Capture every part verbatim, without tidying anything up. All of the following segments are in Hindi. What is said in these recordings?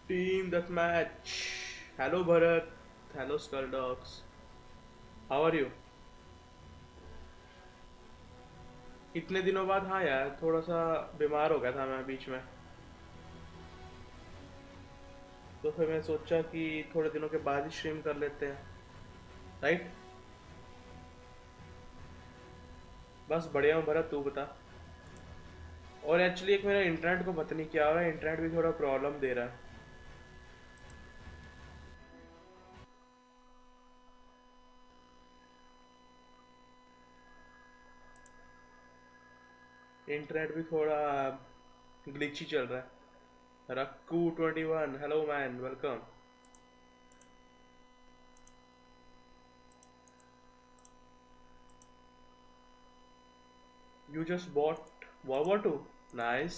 Team deathmatch. Hello Bharat. Hello Skull Dogs. How are you? इतने दिनों बाद हाँ यार थोड़ा सा बीमार हो गया था मैं बीच में, तो फिर मैं सोचा कि थोड़े दिनों के बाद ही स्ट्रीम कर लेते हैं, राइट? बस बढ़िया हूँ भरत, तू बता। और एक्चुअली एक मेरा इंटरनेट को पता नहीं क्या हो रहा है, इंटरनेट भी थोड़ा प्रॉब्लम दे रहा है। इंटरनेट भी थोड़ा ग्लिची चल रहा है। रक्कू twenty one, hello man, welcome. You just bought World War Two. Nice.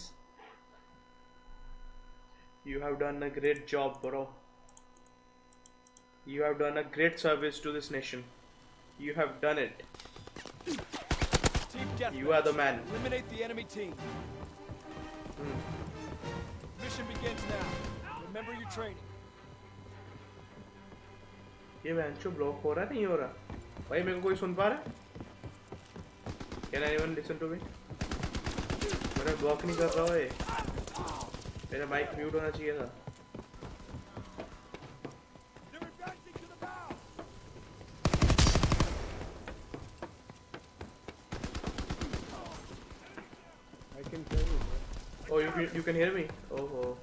You have done a great job, bro. You have done a great service to this nation. You have done it. Team You are the man. Eliminate the enemy team. Hmm. Mission begins now. Remember your training. ये बेंचो ब्लॉक हो रहा है नहीं हो रहा? भाई मेरे को कोई सुन पा रहा है? Can anyone listen to me? मेरा ब्लॉक नहीं कर रहा है। मेरा माइक म्यूट होना चाहिए था। Oh, you can, you can hear me? Oh, oh.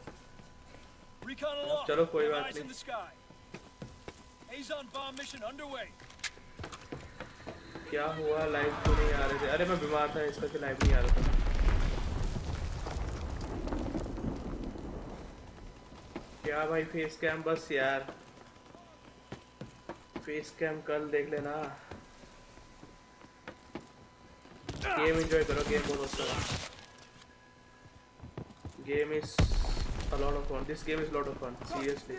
चलो कोई बात नहीं। Azon bomb mission underway. क्या हुआ, लाइव क्यों नहीं आ रहे थे? अरे मैं बीमार था, इसका कि लाइव नहीं आ रहा था। क्या भाई फेस कैम, बस यार फेस कैम कल देख लेना। गेम एंजॉय करो, गेम बहुत अच्छा है। Game is a lot of fun. This game is a lot of fun. Seriously.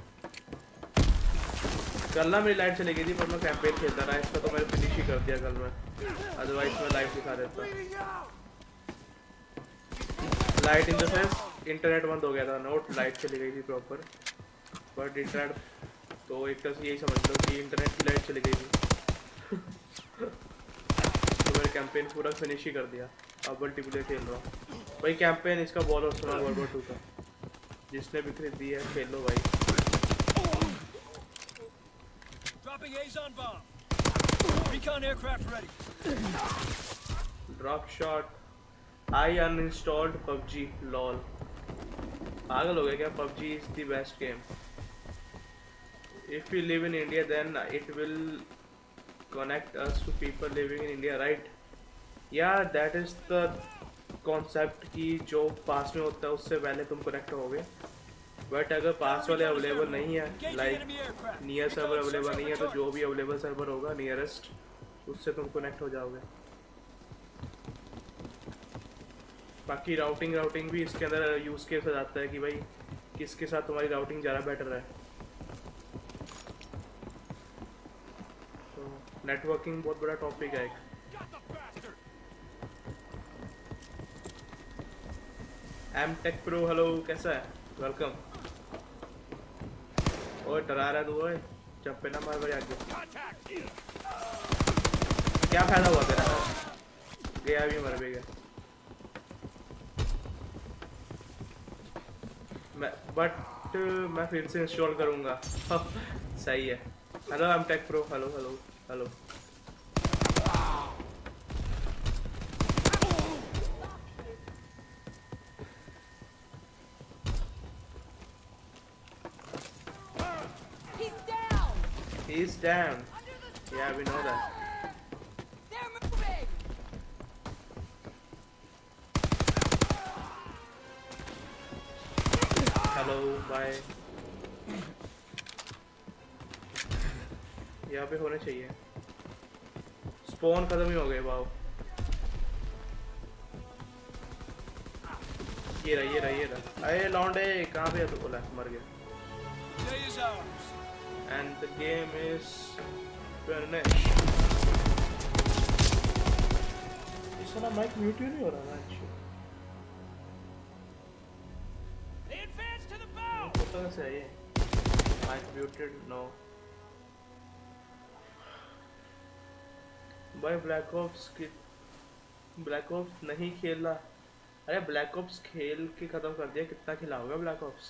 कल ना मेरी लाइट चली गई थी पर मैं कैंपेन खेलता रहा, इसका तो मैंने फिनिश ही कर दिया कल में, अदरवाइज मैं लाइव दिखा देता। Light in the sense internet बंद हो गया था, नोट लाइट चली गई थी प्रॉपर, बट इंटरनेट तो एक तरह से यही समझ लो कि इंटरनेट की लाइट चली गई थी। तो मैंने कैंपेन पूरा फिनिश ही कर दिया, अब मल्टीप्लेयर खेल रहा हूँ भाई। कैंपेन इसका बहुत और सुना वर्ल्ड वॉर टू का, जिसने भी खरीदी है खेल लो भाई। Dropping Azon bomb. Recon aircraft ready. Drop shot. I uninstalled P U B G. Lol. पागल हो गया क्या? P U B G is the best game. If we live in India, then it will connect us to people living in India, right? Yeah, that is the concept कि जो पास में होता है उससे पहले तुम कनेक्ट होगे, बट अगर पास वाले अवेलेबल नहीं है, लाइक नियर सर्वर अवेलेबल नहीं है, तो जो भी अवेलेबल सर्वर होगा नियरेस्ट उससे तुम कनेक्ट हो जाओगे। बाकी राउटिंग राउटिंग भी इसके अंदर यूज केस हो जाता है कि भाई किसके साथ तुम्हारी राउटिंग ज़्यादा बेटर है। तो नेटवर्किंग बहुत बड़ा टॉपिक है एक। एम टेक प्रो, हेलो, कैसा है? वेलकम। ओए डरा रहा है तू, ओए जब पे ना मार भाई आगे। क्या फायदा हुआ तेरा? गया भी मर भी गया। मैं बट मैं फिर से इंस्टॉल करूँगा। सही है। Hello M Tech Pro, hello hello hello. He's down. Yeah, we know that. They're moving. Hello, bye. यहाँ पे होने चाहिए। स्पॉन खत्म ही हो गए, वाओ। ये रहा, ये रहा, ये रहा। अरे लौंडे कहाँ पे है तू? बोला मर गया। And the game is finished. इस वाला माइक म्यूट नहीं हो रहा है। तो कैसे है ये? Mic muted no. भाई ब्लैक ऑप्स की ब्लैक ऑप्स नहीं खेला। अरे ब्लैक ऑप्स खेल के खत्म कर दिया, कितना खिलाओगे ब्लैक ऑप्स।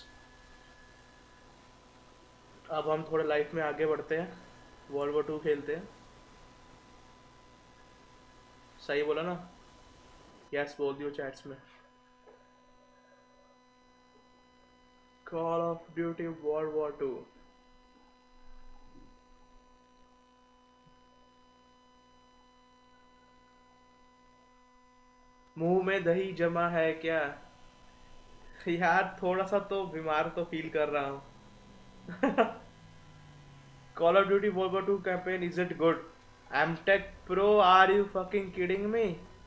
अब हम थोड़ा लाइफ में आगे बढ़ते हैं, वर्ल्ड वॉर टू खेलते हैं। सही बोला ना? यस बोल दियो चैट्स में। Call of Duty World War two. मुंह में दही जमा है क्या? यार थोड़ा सा तो बीमार तो फील कर रहा हूँ। Call of Duty World War two campaign is it good? M Tech Pro are you fucking kidding me?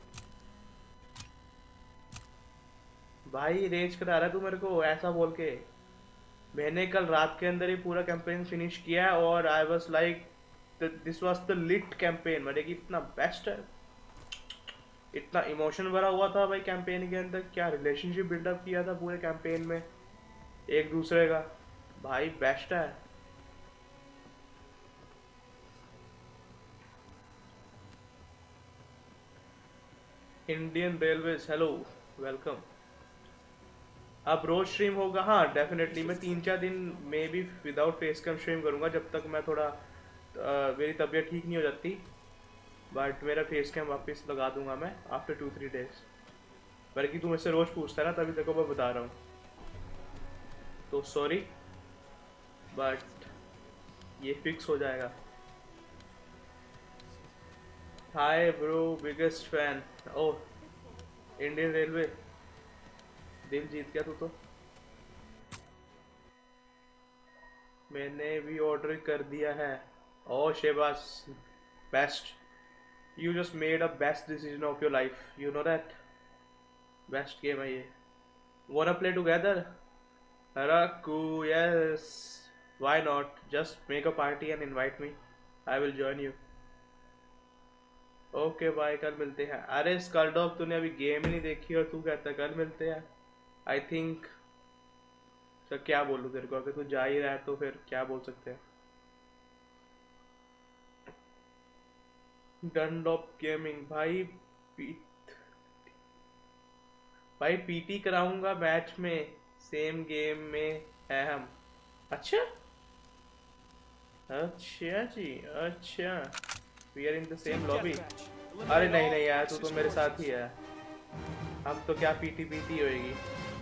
भाई रेज करा रहा है तू मेरे को ऐसा बोल के। मैंने कल रात के अंदर ही पूरा कैंपेन फिनिश किया है और I was like this was the lit campaign. मेरे की इतना बेस्ट है, इतना इमोशन भरा हुआ था भाई कैंपेन के अंदर। क्या रिलेशनशिप बिल्डअप किया था पूरे कैंपेन में एक दूसरे का। भाई बेस्ट है। Indian Railways hello welcome. अब रोज स्ट्रीम होगा? हाँ डेफिनेटली। मैं तीन चार दिन में भी विदाउट फेस कैम स्ट्रीम करूंगा जब तक मैं थोड़ा आ, मेरी तबीयत ठीक नहीं हो जाती। बट मेरा फेस कैम वापस लगा दूंगा मैं आफ्टर टू थ्री डेज। बल्कि तू मुझसे रोज पूछता है ना, तभी देखो मैं बता रहा हूँ, तो सॉरी बट ये फिक्स हो जाएगा। Hi bro biggest fan. Oh Indian Railway दिल जीत गया तू तो। मैंने भी ऑर्डर कर दिया है। ओह शेबास best. You just made a best decision of your life. You know that? Best game है ये. Wanna play together? Raku, yes. Why not? Just make a party and invite me. I will join you. Okay bye, कल मिलते हैं। अरे स्कलडॉग तूने अभी गेम ही नहीं देखी और तू कहता कल मिलते हैं। I think तो क्या बोलूँ तेरे को? अगर तू जा ही रहा है तो फिर क्या बोल सकते हैं। डनलॉप गेमिंग भाई पी भाई पीटी कराऊंगा मैच में, सेम गेम में है हम। अच्छा अच्छा जी अच्छा। We are in the same lobby. अरे नहीं नहीं यार तू तो मेरे साथ ही है। अब तो क्या पीटी पीटी होएगी।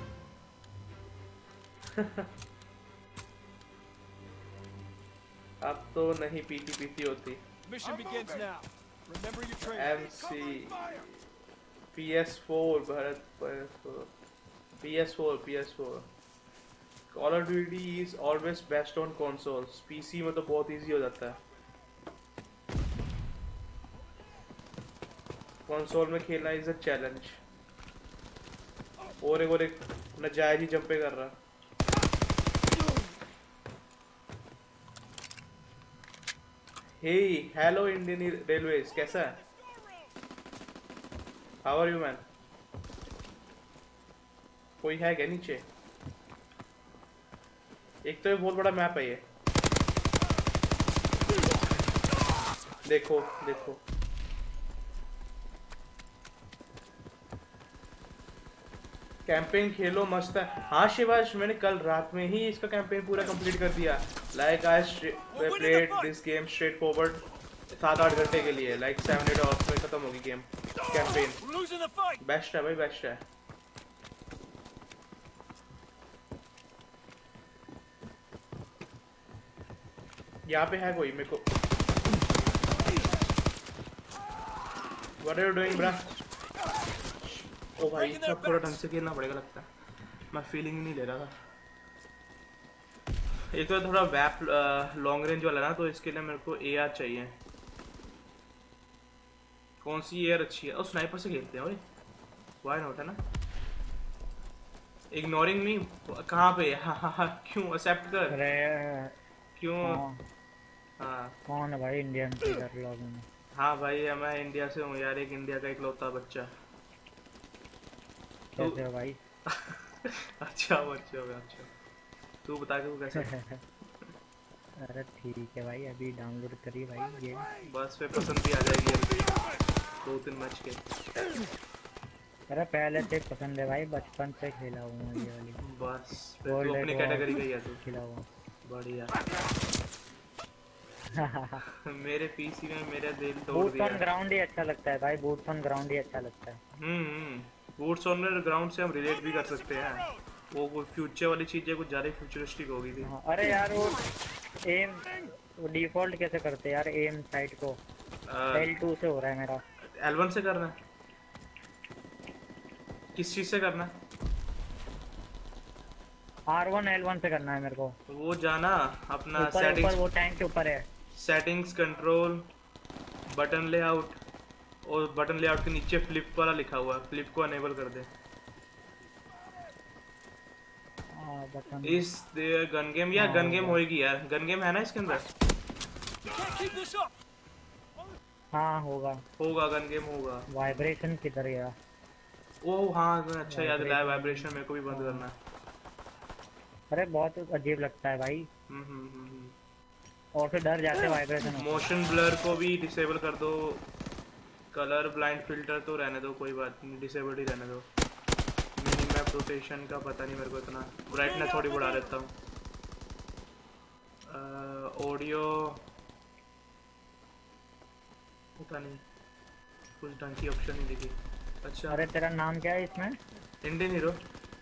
अब तो नहीं पीटी पीटी होती। Mission begins now. Remember your training. M C P S four Bharat P S four P S four. Call of Duty is always best on consoles. PC में तो बहुत इजी हो जाता है, कंसोल में खेलना इज अ चैलेंज। और एक और एक नाजायज ही जंपे कर रहा। हे हेलो इंडियन रेलवेज कैसा है? How are you man? कोई है क्या नीचे? एक तो ये बहुत बड़ा मैप है ये। देखो देखो कैंपेन खेलो मस्त है। हाँ शिवाश मैंने कल रात में ही इसका कैंपेन पूरा कंप्लीट कर दिया। Like I played this game straight forward सात आठ घंटे के लिए। लाइक सेवन एट आवर्स में खत्म होगी गेम कैंपेन। बेस्ट है भाई बेस्ट है। यहाँ पे है कोई मेरे को। What are you doing ब्रा? ओ भाई सब थोड़ा ढंग से खेलना पड़ेगा लगता है। मैं फीलिंग ही नहीं ले रहा था। एक तो थोड़ा वैप लॉन्ग रेंज वाला ना, तो इसके लिए मेरे को एआर चाहिए। कौन सी एआर अच्छी है? और स्नाइपर से खेलते हैं भाई, व्हाई नॉट है ना। इग्नोरिंग मी कहाँ पे? हाँ हाँ हाँ क्यों एक्सेप्ट कर? अरे क्यों? हाँ कौन है भाई इंडियन प्लेयर लॉबी में? हाँ भाई मैं इंडिया से हूँ यार, एक इंडिया का इकलौता बच्चा। कैसे हो भाई? अच्छा बच्चे हो गए अच्छा। तू बता के वो कैसा है? अरे ठीक है भाई, अभी डाउनलोड करिए भाई ये। बस फिर पसंद भी आ जाएगी अभी दो तीन मैच के। अरे पहले से पसंद है भाई, बचपन से खेला हूँ ये वाली। बस फिर तू अपनी कैटेगरी का ही है तू। खेला हुआ बढ़िया। मेरे पीसी में मेरा दिल तोड़ बूट्स दिया। ऑन ग्राउंड ही अच्छा लगता है भाई, बूट्स ऑन ग्राउंड ही अच्छा लगता है। हम्म बूट्स ऑन ग्राउंड से हम रिलेट भी कर सकते हैं। वो कोई फ्यूचर वाली चीज़ है, कुछ ज़्यादा फ्यूचरिस्टिक होगी थी। हाँ, अरे यार वो एम वो डिफॉल्ट कैसे करते हैं यार एम साइड को? एल टू से हो रहा है मेरा। एल वन से करना है? किस चीज़ से करना है? आर वन एल वन से करना है मेरे को। वो जाना अपना ऊपर सेटिंग्स, ऊपर वो टैंक के ऊपर है। सेटिंग्स, कंट्रोल, बटन लेआउट, और बटन लेआउट के नीचे फ्लिप वाला लिखा हुआ है, फ्लिप को अनेबल कर दे। इस गन गेम या गन गेम होएगी यार, गन गेम है ना इसके अंदर? हाँ होगा होगा गन गेम होगा। वाइब्रेशन किधर गया? ओह हाँ अच्छा याद दिलाया, वाइब्रेशन मेरे को भी बंद करना है। अरे बहुत अजीब लगता है भाई। हम्म हम्म हम्म और फिर डर जाते हैं वाइब्रेशन। मोशन ब्लर को भी डिसेबल कर दो। कलर ब्लाइंड फिल्टर तो रहने दो, कोई बात नहीं, डिसेबल ही रहने दो। मिनी मैप रोटेशन का पता नहीं मेरे को इतना, ब्राइटनेस थोड़ी बढ़ा लेता हूँ। ऑडियो पता नहीं, कुछ ढंग की ऑप्शन नहीं दिखी। अच्छा अरे तेरा नाम क्या है इसमें? Indian hero.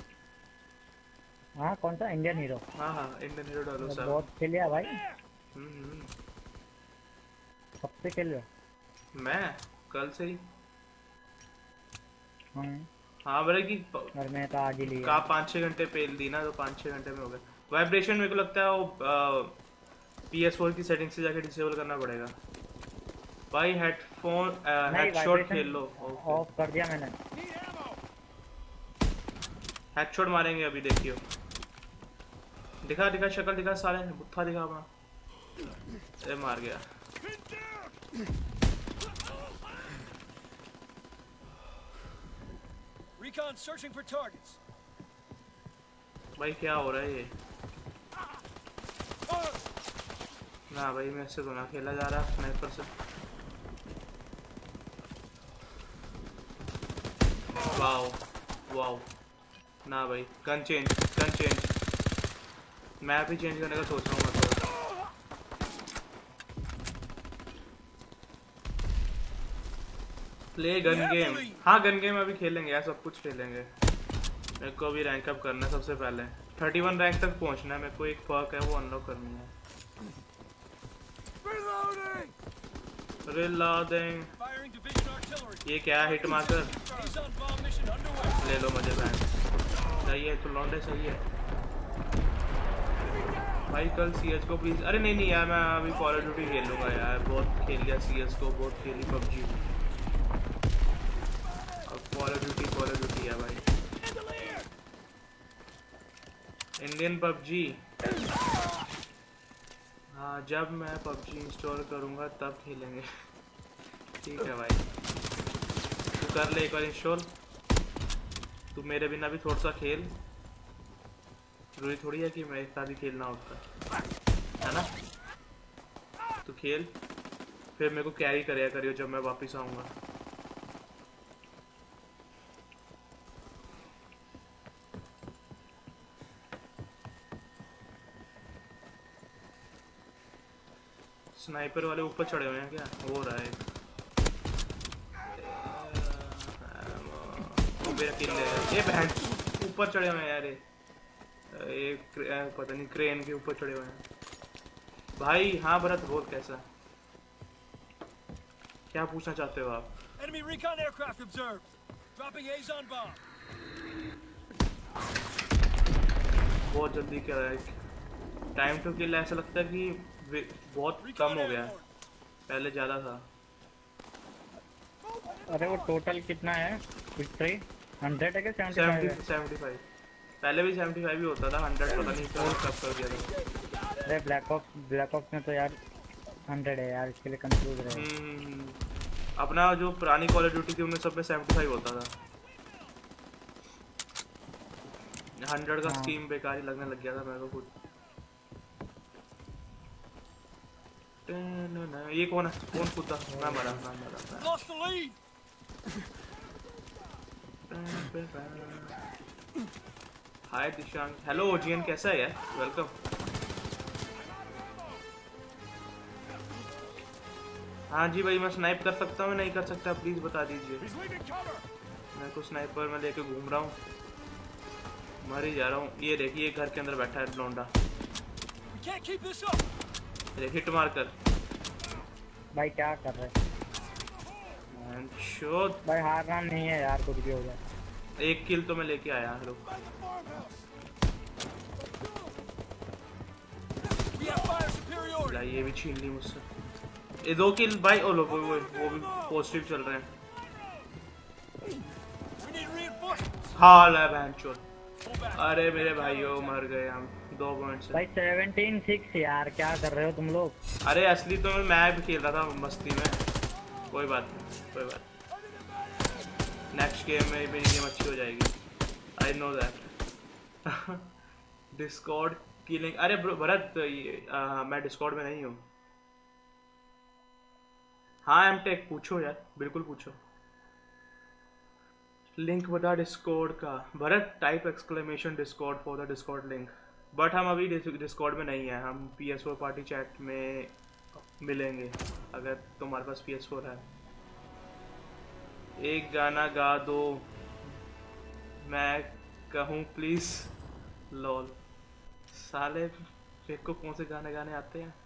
हाँ कौन सा? Indian hero? हाँ हाँ इंडियन हीरो डालो सर। बहुत खेल लिया भाई। हम्म कब से खेल रहे हो? मैं कल से ही। हाँ हाँ बोले कि और मैं तो आज ही लिया। का पाँच छः घंटे पेल दी ना, तो पाँच छः घंटे में हो गए। वाइब्रेशन मेरे को लगता है वो पी एस फोर की सेटिंग से जाके डिसेबल करना पड़ेगा भाई। हेडफोन हेडशॉट खेल लो। ऑफ कर दिया मैंने। हेडशॉट मारेंगे अभी, देखियो। दिखा दिखा शक्ल दिखा, साले बुत्था दिखा अपना। ए मार गया। Recon searching for targets. भाई क्या हो रहा है ये? ना भाई मैं इससे तो ना खेला जा रहा स्नाइपर से। वाओ वाओ ना भाई, गन चेंज गन चेंज। मैं भी चेंज करने का सोच रहा हूँ मतलब। प्ले गन गेम, हाँ गन गेम अभी खेलेंगे यार, सब कुछ खेलेंगे। मेरे को अभी रैंक अप करना है सबसे पहले। थर्टी वन रैंक तक पहुंचना है मेरे को, एक पर्क है वो अनलॉक करनी है। रिलोडिंग। ये क्या है? हिट मार्कर ले लो मजे में। सही है तो लौंडे, सही है भाई। कल सी एस को प्लीज। अरे नहीं नहीं यार, मैं अभी कॉल ऑफ ड्यूटी खेल लूँगा यार, बहुत खेल लिया सी एस को, बहुत खेली पबजी। अब Call of Duty Call of Duty है भाई, इंडियन पबजी। हाँ जब मैं पबजी इंस्टॉल करूँगा तब खेलेंगे। ठीक है भाई, तू कर ले एक बार इंस्टॉल। तू मेरे बिना भी थोड़ा सा खेल, जरूरी थोड़ी है कि मैं एक साथ ही खेलना होता है ना। तू खेल, फिर मेरे को कैरी करेगा करियो जब मैं वापस आऊँगा। स्नाइपर वाले ऊपर चढ़े हुए हैं क्या? हो रहा है मेरा किल है। ये बहन ऊपर चढ़े हुए हैं यार, ये पता नहीं क्रेन के ऊपर चढ़े हुए हैं भाई। हाँ भरत बोल, कैसा क्या पूछना चाहते हो आप? Enemy recon aircraft observed. Dropping Azon bomb. बहुत जल्दी क्या है टाइम टू किल, ऐसा लगता है कि बहुत कम हो गया है, पहले ज़्यादा था। अरे वो टोटल कितना है विक्ट्री? हंड्रेड है क्या सेवेंटी फाइव? पहले भी सेवेंटी फाइव ही होता था, हंड्रेड पता नहीं क्या कब कर दिया था। अरे ब्लैक ऑप्स ब्लैक ऑप्स में तो यार हंड्रेड है यार, इसके लिए कंफ्यूज रहे। हम्म अपना जो पुरानी कॉल ऑफ ड्यूटी थी उनमें सब में सेवेंटी फाइव होता था। हंड्रेड का स्कीम बेकार ही लगने लग गया था मेरे को खुद। ये कौन है? कौन कूदा? मैं मरा मैं मरा हाय दिशांक। हेलो ओजीएन, कैसा है यार? वेलकम। हाँ जी भाई, मैं स्नाइप कर सकता हूँ नहीं कर सकता प्लीज बता दीजिए। मैं को स्नाइपर में लेके घूम रहा हूँ, मर ही जा रहा हूँ। ये देखिए घर के अंदर बैठा है लौंडा, हिट मार कर। भाई क्या कर रहे शोध भाई? हारना नहीं है यार, कुछ भी हो जाए। एक किल तो मैं लेके आया। हेलो ये भी छीन ली मुझसे। ये दो किल भाई। ओ लो वो, वो, वो भी पॉजिटिव चल रहे हैं। हाल है बहनचोद। अरे मेरे भाइयों मर गए हम दो पॉइंट से। भाई सेवनटीन सिक्स यार, क्या कर रहे हो तुम लोग? अरे असली तो मैं भी खेल रहा था मस्ती में। कोई बात नहीं, कोई बात नहीं। नेक्स्ट गेम में मेरी गेम अच्छी हो जाएगी। I know that. Discord killing. अरे ब्रो भरत, आ, मैं डिस्कॉर्ड में नहीं हूँ। हाँ एम टेक, पूछो यार, बिल्कुल पूछो। लिंक बता डिस्कॉर्ड का। Bharat type exclamation Discord for the Discord link. But हम अभी डिस्कॉर्ड में नहीं है, हम P S four party chat में मिलेंगे अगर तुम्हारे पास पी एस फोर है। एक गाना गा दो, मैं कहूँ प्लीज। लॉल साले मेरे को कौन से गाने गाने आते हैं?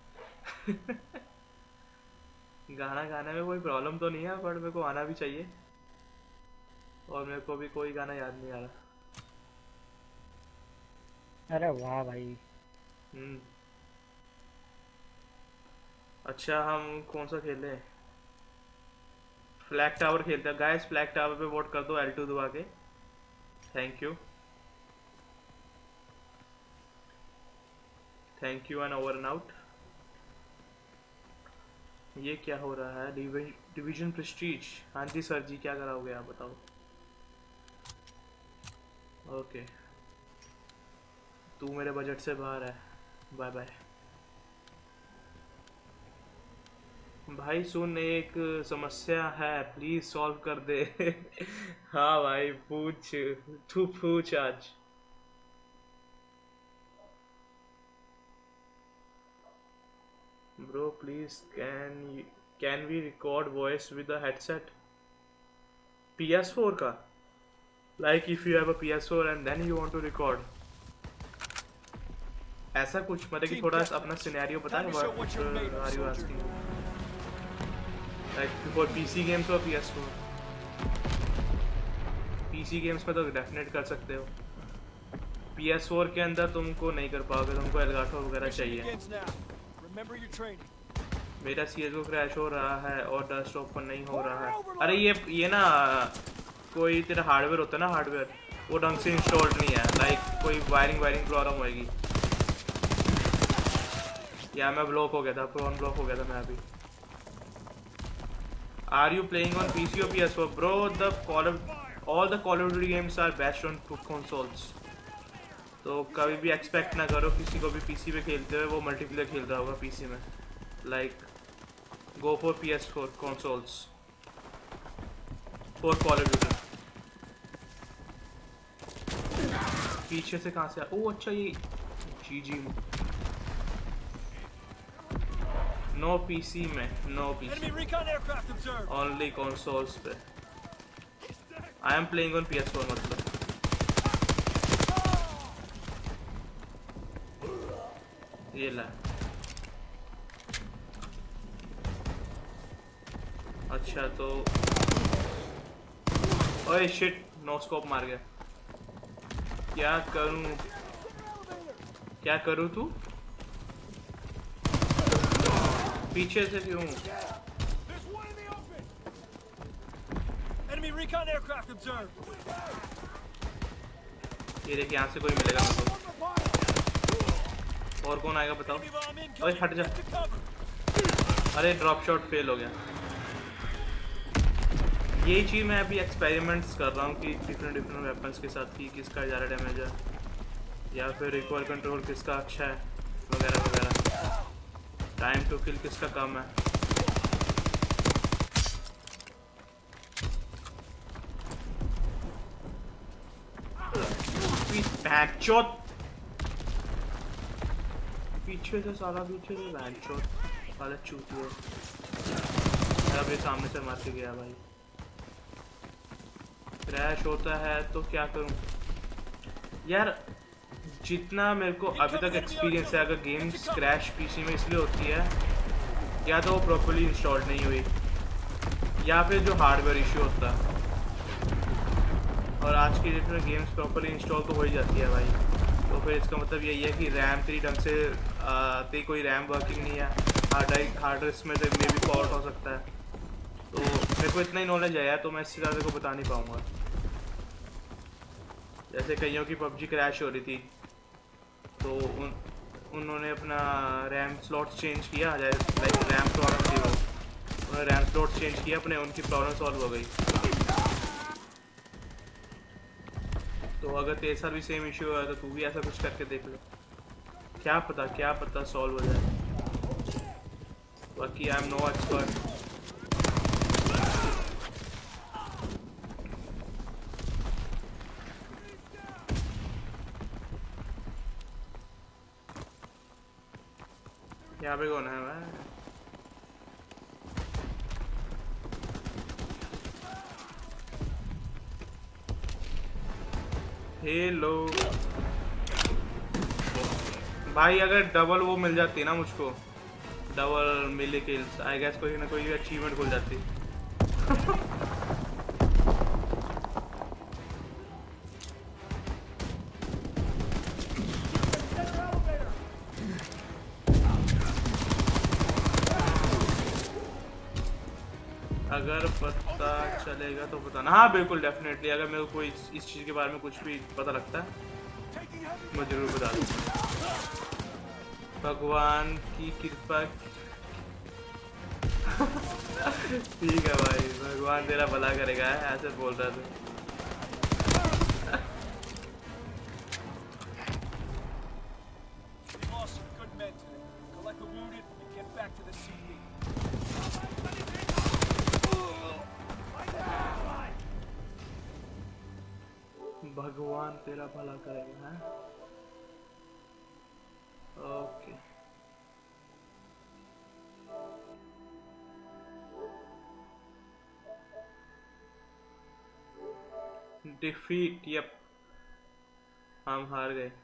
गाना गाने में कोई प्रॉब्लम तो नहीं है, बट मेरे को आना भी चाहिए। और मेरे को भी कोई गाना याद नहीं आ रहा। अरे वाह भाई। हम्म अच्छा हम कौन सा खेले? फ्लैग टावर खेलते हैं गाइस। फ्लैग टावर पे वोट कर दो एल टू दबा के। Thank you thank you and over and out. ये क्या हो रहा है? Division prestige. हाँ जी सर जी, क्या कराओगे आप बताओ? ओके तू मेरे बजट से बाहर है, बाय बाय। भाई सुन, एक समस्या है, प्लीज सॉल्व कर दे। हाँ भाई पूछ, तू पूछ आज। Bro please can can we record voice with a headset? P S four का? Like if you have a P S four and then you want to record, ऐसा कुछ? मतलब कि थोड़ा अपना सिनेरियो बता। What are you asking? Like for PC games और P S four? PC games में तो डेफिनेट कर सकते हो, पी एस फोर के अंदर तुमको नहीं कर पाओगे, तुमको एलगाटो वगैरह चाहिए। मेरा सी एस गो क्रैश हो रहा है और डस्ट ओपन नहीं हो रहा है। अरे ये ये ना कोई तेरा हार्डवेयर होता है ना, हार्डवेयर वो ढंग से इंस्टॉल्ड नहीं है। लाइक कोई वायरिंग वायरिंग प्रॉब्लम होएगी। या मैं ब्लॉक हो गया था, फोन ब्लॉक हो गया था मैं अभी। Are you playing on PC और P S four? Bro the call all the Call of Duty games are best on consoles. तो कभी भी एक्सपेक्ट ना करो किसी को भी पीसी पे खेलते हुए वो मल्टीप्लेयर खेल रहा होगा पीसी में। Like go for P S four consoles for Call of Duty. पीछे से कहाँ से आ? ओह अच्छा ये जी जी। नो पीसी में, नो पीसी, ओनली कंसोल्स पे। I am playing on P S four मतलब। ये ला। अच्छा तो ओए शिट, नो स्कोप मार गया। क्या करूं क्या करूं तू? पीछे से क्यों? ये देखिए यहाँ से कोई मिलेगा मुझको। और कौन आएगा बताओ? ओए हट जा। अरे ड्रॉप शॉट फेल हो गया। यही चीज़ मैं अभी एक्सपेरिमेंट्स कर रहा हूँ कि डिफरेंट डिफरेंट वेपन्स के साथ कि किसका ज़्यादा डैमेज है या फिर रिकॉइल कंट्रोल किसका अच्छा है वगैरह वगैरह, टाइम टू किल किसका कम है। बैकशॉट पीछे से साला पीछे से बैकशॉट वाला चूती है। मेरा भी सामने से मार के गया भाई। क्रैश होता है तो क्या करूं यार। जितना मेरे को अभी तक एक्सपीरियंस है, अगर गेम्स क्रैश पीसी में इसलिए होती है या तो वो प्रॉपर्ली इंस्टॉल नहीं हुई या फिर जो हार्डवेयर इश्यू होता है। और आज की डेट में गेम्स प्रॉपर्ली इंस्टॉल तो हो ही जाती है भाई, तो फिर इसका मतलब यही है कि रैम तेरी ढंग से तेरी कोई रैम वर्किंग नहीं है, हार्ड ड्राइव हार्ड डिस्क में मे भी फॉल्ट हो सकता है। तो मेरे को इतना ही नॉलेज है यार, तो मैं इससे ज़्यादा को बता नहीं पाऊँगा। जैसे कईयों की पबजी क्रैश हो रही थी तो उन उन्होंने अपना रैम स्लॉट्स चेंज किया, लाइक रैम प्रॉब्लम थी वो, उन्होंने रैम स्लॉट्स चेंज किया अपने, उनकी प्रॉब्लम सॉल्व हो गई। तो अगर तेरे साथ भी सेम इश्यू हुआ तो तू भी ऐसा कुछ करके देख ले, क्या पता क्या पता सॉल्व हो जाए। बाकी आई एम नो एक्सपर्ट। यहाँ पे कौन है मैं? हेलो भाई, अगर डबल वो मिल जाती ना मुझको, डबल मिली किल्स, आई गेस कोई ना कोई अचीवमेंट खुल जाती। अगर पता चलेगा तो बताना। हाँ बिल्कुल डेफिनेटली, अगर मेरे को इस, इस चीज़ के बारे में कुछ भी पता लगता है मैं जरूर बता दूँ। भगवान की कृपा। ठीक है भाई, भगवान तेरा भला करेगा, ऐसे बोल रहा था। भगवान तेरा भला करेगा। है ओके डिफीट, यप हम हार गए।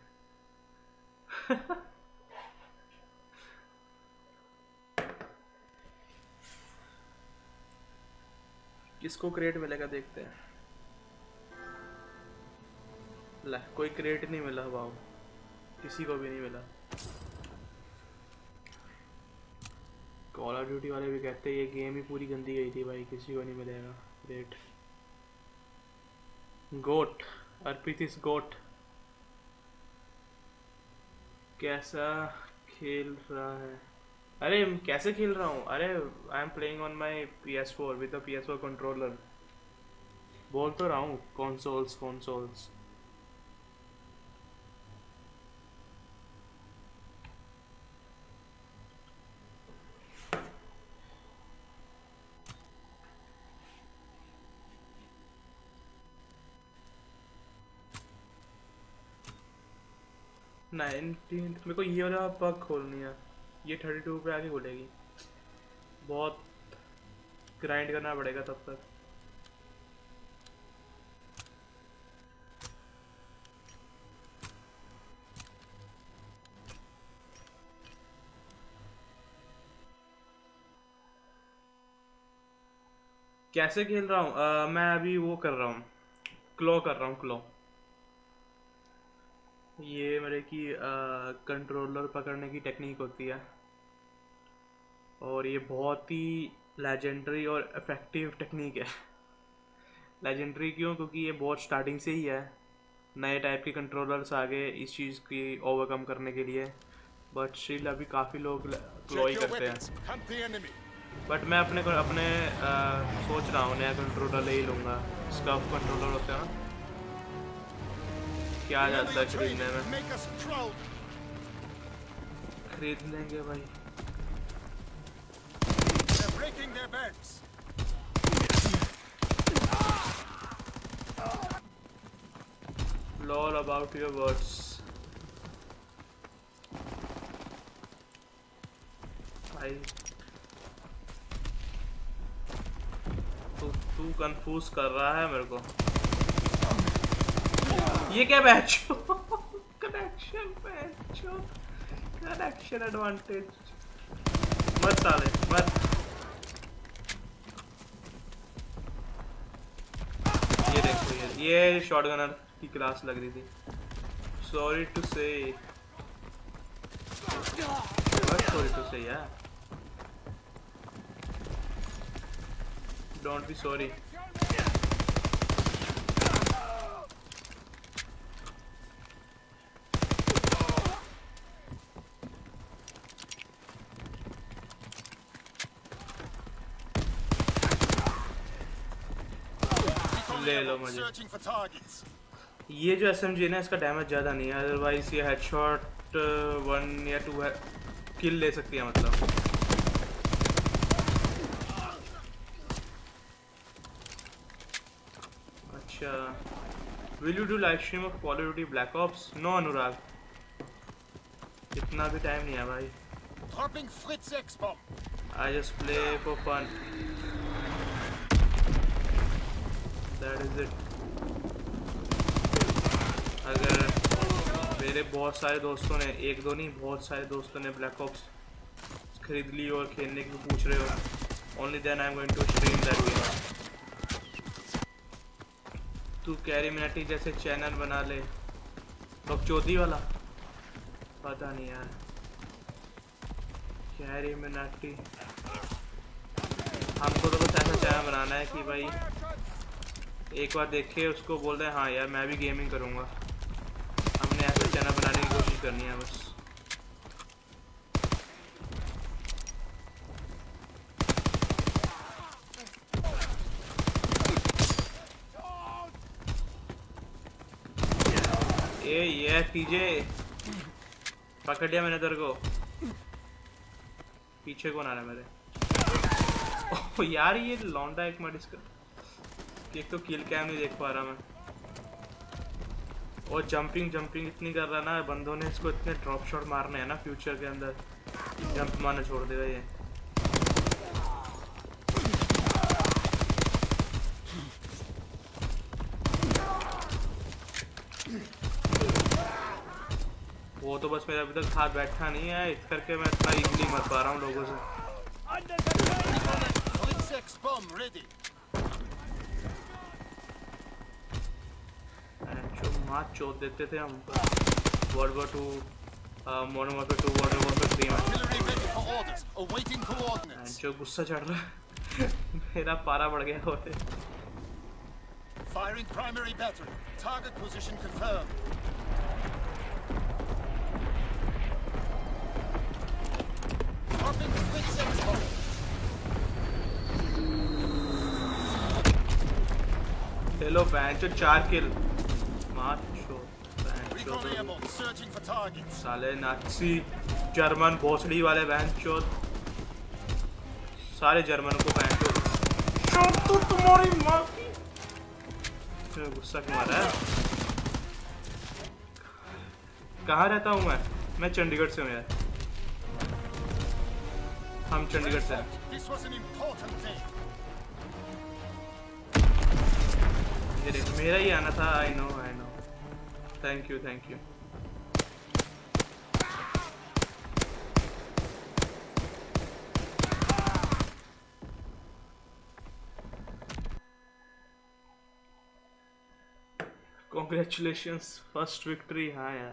किसको क्रेडिट मिलेगा देखते हैं। ला, कोई क्रेडिट नहीं मिला, वाओ, किसी को भी नहीं मिला। कॉल ऑफ ड्यूटी वाले भी कहते हैं ये गेम ही पूरी गंदी गई थी भाई, किसी को नहीं मिलेगा credit. Goat, Arpit is got. कैसा खेल रहा है? अरे कैसे खेल रहा हूँ? अरे I am playing on my P S four with the P S four controller. बोल तो रहा हूँ कॉन्सोल्स कॉन्सोल्स। नाइनटीन मेरे को ये वाला पग खोलनी है, ये थर्टी टू पे आके खुलेगी, बहुत ग्राइंड करना पड़ेगा तब तक। कैसे खेल रहा हूँ? मैं अभी वो कर रहा हूँ, क्लॉ कर रहा हूँ, क्लॉ। ये मेरे की कंट्रोलर पकड़ने की टेक्निक होती है और ये बहुत ही लेजेंडरी और इफेक्टिव टेक्निक है। लेजेंडरी क्यों? क्योंकि ये बहुत स्टार्टिंग से ही है, नए टाइप के कंट्रोलर्स आ गए इस चीज़ की ओवरकम करने के लिए, बट स्टिल अभी काफ़ी लोग क्लॉ ही करते हैं। बट मैं अपने को अपने आ, सोच रहा हूँ नया कंट्रोलर ले ही लूँगा। स्कफ कंट्रोलर होता है ना, क्या जाता है खरीदने में। खरीद लेंगे भाई। Lol about your words. भाई तू तू कंफ्यूज कर रहा है मेरे को। ये क्या batch connection batch connection advantage. मत साले मत। ये देखो ये ये शॉटगनर की क्लास लग रही थी। Sorry to say sorry to say यार, डोंट बी सॉरी। ले लो मुझे। ये जो एसएमजी है ना, इसका डैमेज ज़्यादा नहीं है, अदरवाइज ये हेडशॉट वन या टू किल ले सकती है मतलब। अच्छा, will you do live stream of Call of Duty Black Ops? No Anurag, इतना भी टाइम नहीं है भाई। I just play for fun, that is it. अगर मेरे बहुत सारे दोस्तों ने, एक दो नहीं बहुत सारे दोस्तों ने ब्लैक ऑप्स खरीद ली और खेलने की पूछ रहे हो, only then I am going to stream that game. तू कैरी मिनाटी जैसे चैनल बना ले, बकचोदी वाला, पता नहीं यार। कैरी मिनाटी, हमको तो बस ऐसा चैनल बनाना है कि भाई एक बार देखे उसको बोल रहे हैं हाँ यार मैं भी गेमिंग करूँगा। हमने ऐसा चैनल बनाने की कोशिश करनी है बस। ये ये पीछे पकड़ लिया मैंने तेरे को। पीछे कौन आ रहा है मेरे? ओह यार ये लौंडा एक मिनट इसका, एक तो किल कैम नहीं देख पा रहा मैं, और जंपिंग जंपिंग इतनी कर रहा ना बंदों ने, इसको इतने ड्रॉप शॉट मारने हैं ना फ्यूचर के अंदर, जंप मारना छोड़ देगा ये। वो तो बस मेरा अभी तक हाथ बैठा नहीं है, इस करके मैं इतना इजीली मर पा रहा हूँ लोगों से। जो मार चोट देते थे हम World War Two, Modern Warfare Two, World Warfare Three में। जो गुस्सा चढ़ रहा है मेरा पारा बढ़ गया होते। Firing primary battery. Target position confirmed. Dropping quick sex bomb. Hello बैंचो, चार किल मार चो Searching for targets. साले नाची जर्मन भोसड़ी वाले बैंचो, सारे जर्मन को बैंचो तो तुम्हारी माँ की। गुस्सा क्यों आ रहा है? कहाँ रहता हूँ मैं? मैं चंडीगढ़ से हूँ यार, हम चंडीगढ़ से हैं। ये देख मेरा ही आना था। I know I know, thank you thank you. Congratulations, first victory. हाँ यार,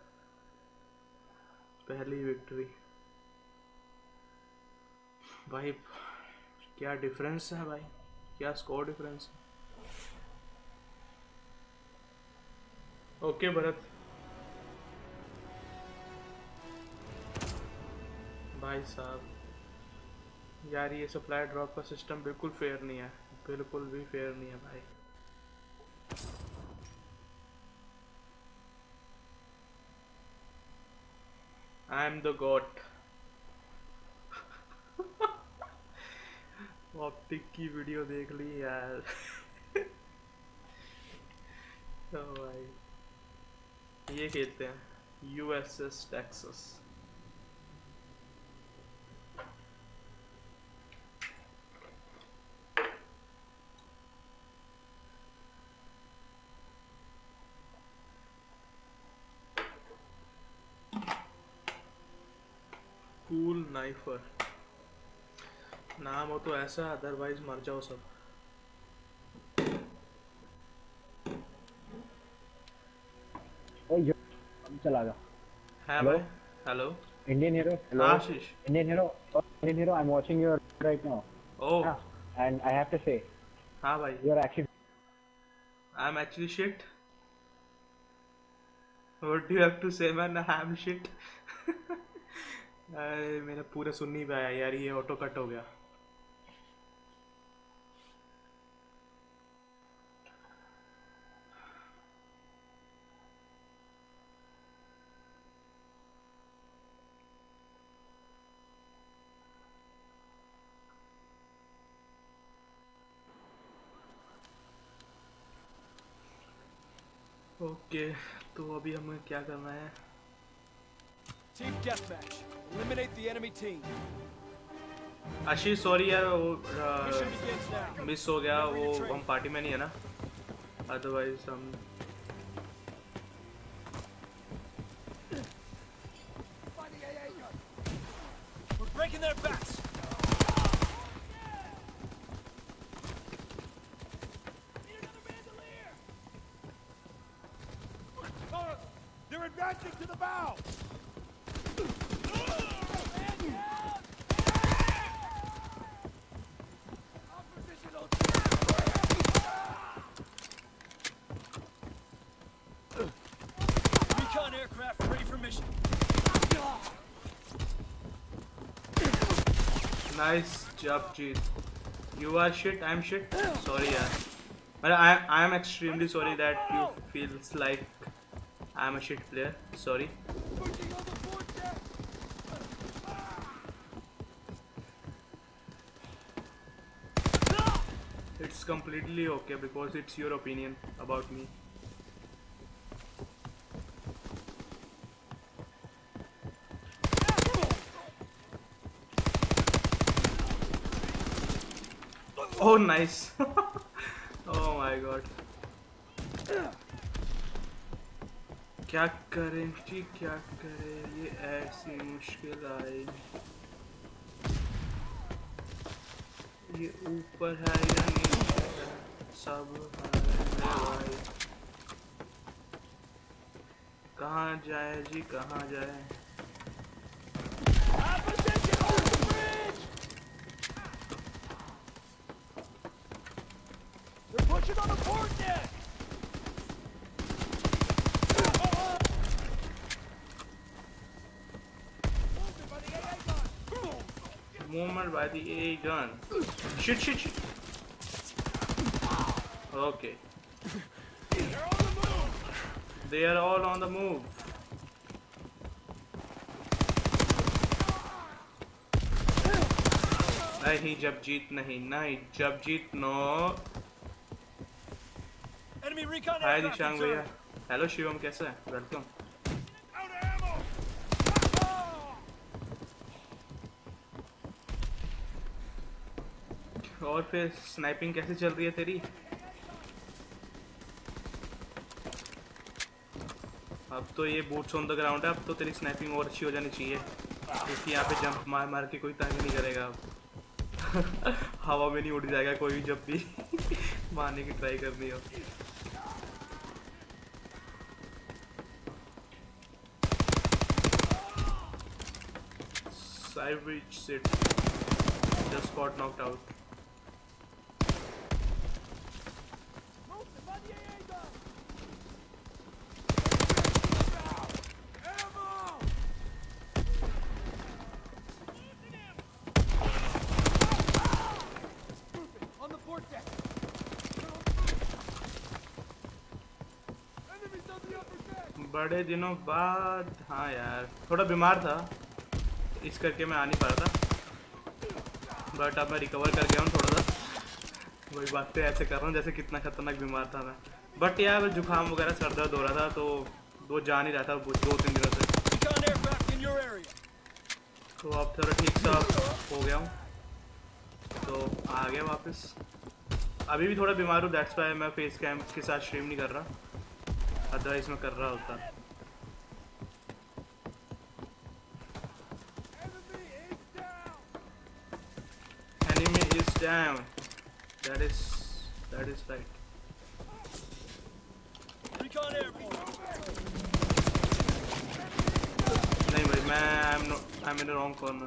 पहली विक्ट्री भाई। क्या डिफरेंस है भाई, क्या स्कोर डिफरेंस है। ओके भरत भाई साहब, यार ये सप्लाई ड्रॉप का सिस्टम बिल्कुल फेयर नहीं है, बिल्कुल भी फेयर नहीं है भाई। I am the god. Optic की वीडियो देख ली यार। तो भाई ये खेलते हैं यूएसएस टेक्सास। कूल नाइफर नाम हो तो ऐसा, अदरवाइज मर जाओ सब। ओए चला गया। है भाई। Hello Indian hero. Hello Ashish. Indian hero. Indian hero, I am watching your right now. Oh and I have to say हाँ भाई, you are actually I am actually shit. What do you have to say man? I am shit. अरे मैंने पूरा सुन नहीं पाया यार, ये ऑटो कट हो गया। ओके okay, तो अभी हमें क्या करना है? Team deathmatch. Eliminate the enemy team. Ashish sorry यार, वो Mission begins now. मिस हो गया, वो हम पार्टी में नहीं है ना, अदरवाइज हम We're breaking their backs. They're advancing to the bow. Recon aircraft ready for mission. Nice job Jeet. You are shit, I am shit. Sorry यार, but I I am extremely sorry that you feels like I am a shit player. Sorry. It's completely okay because it's your opinion about me. Oh nice. Oh my god. क्या करें जी, क्या करें, ये ऐसी मुश्किल आई। ये ऊपर है या नीचे है, सब है मेरे भाई। कहाँ जाए जी, कहाँ जाए? They're pushing on the port deck. Movement by the A I gun. Shit, shit, shit. Okay. They're on the move. They are all on the move. नहीं जब जीत नहीं, नहीं जब Jeet no. Enemy recon hi aircraft Dishang भैया। observed. हेलो शिवम, कैसा है? वेलकम। Out of ammo. और फिर स्नाइपिंग कैसे चल रही है तेरी? अब तो ये बूट्स ऑन द ग्राउंड है, अब तो तेरी स्नाइपिंग और अच्छी हो जानी चाहिए, क्योंकि यहाँ पे जंप मार मार के कोई तंग नहीं करेगा अब। हवा में नहीं उड़ जाएगा कोई भी जब भी मारने की ट्राई करनी हो। Savage sit just got knocked out. बड़े दिनों बाद। हाँ यार थोड़ा बीमार था इस करके मैं आ नहीं पा रहा था, बट अब मैं रिकवर कर गया हूँ थोड़ा सा। वही बातें ऐसे कर रहा हूँ जैसे कितना खतरनाक बीमार था मैं, बट यार जुकाम वगैरह सर दर्द हो रहा था तो वो जा नहीं रहा था दो तीन दिनों से, तो अब थोड़ा ठीक सा हो गया हूँ तो आ गया वापस। अभी भी थोड़ा बीमार हूँ, दैट्स वाई मैं फेस कैम के साथ स्ट्रीम नहीं कर रहा, अदरवाइज मैं कर रहा होता। Enemy is down. That is that is right. Recon airborne. नहीं भाई मैं I'm not I'm in the wrong corner.